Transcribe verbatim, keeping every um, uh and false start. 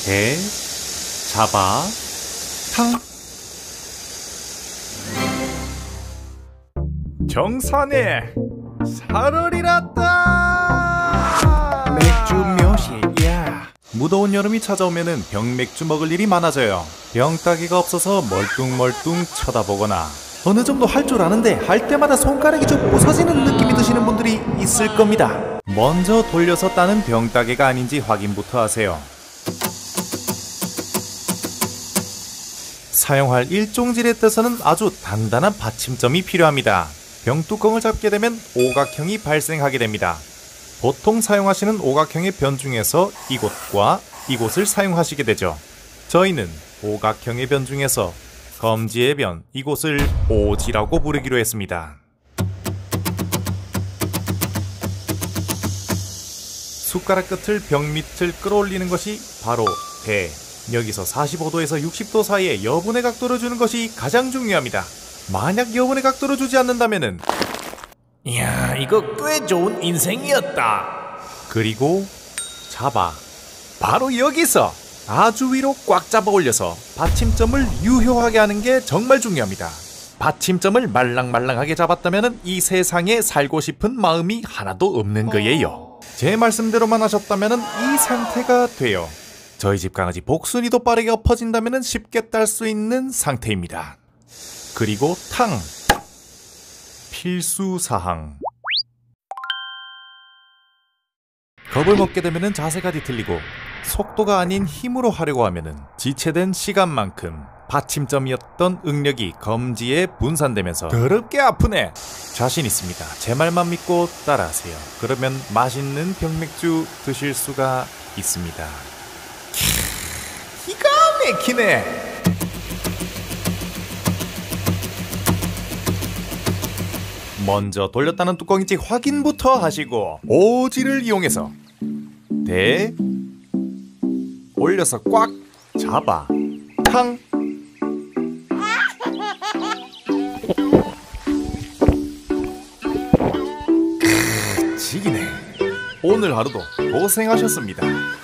대, 잡아, 탕. 정산에 살얼이랐다. 맥주 몇이야? 무더운 여름이 찾아오면은 병맥주 먹을 일이 많아져요. 병따개가 없어서 멀뚱멀뚱 쳐다보거나 어느 정도 할 줄 아는데 할 때마다 손가락이 좀 부서지는 느낌이 드시는 분들이 있을 겁니다. 먼저 돌려서 따는 병따개가 아닌지 확인부터 하세요. 사용할 일종질에 떠서는 아주 단단한 받침점이 필요합니다. 병뚜껑을 잡게 되면 오각형이 발생하게 됩니다. 보통 사용하시는 오각형의 변 중에서 이곳과 이곳을 사용하시게 되죠. 저희는 오각형의 변 중에서 검지의 변, 이곳을 오지라고 부르기로 했습니다. 숟가락 끝을 병 밑을 끌어올리는 것이 바로 대. 여기서 사십오 도에서 육십 도 사이에 여분의 각도를 주는 것이 가장 중요합니다. 만약 여분의 각도를 주지 않는다면은 이야, 이거 꽤 좋은 인생이었다. 그리고 잡아. 바로 여기서 아주 위로 꽉 잡아 올려서 받침점을 유효하게 하는 게 정말 중요합니다. 받침점을 말랑말랑하게 잡았다면 이 세상에 살고 싶은 마음이 하나도 없는 거예요. 제 말씀대로만 하셨다면 이 상태가 돼요. 저희 집 강아지 복순이도 빠르게 엎어진다면 쉽게 딸 수 있는 상태입니다. 그리고 탕. 필수사항. 겁을 먹게 되면 자세가 뒤틀리고 속도가 아닌 힘으로 하려고 하면 지체된 시간만큼 받침점이었던 응력이 검지에 분산되면서 더럽게 아프네. 자신 있습니다. 제 말만 믿고 따라하세요. 그러면 맛있는 병맥주 드실 수가 있습니다. 기가 막히네. 먼저 돌렸다는 뚜껑인지 확인부터 하시고 오지를 이용해서 대 올려서 꽉 잡아 탕. 지기네. 오늘 하루도 고생하셨습니다.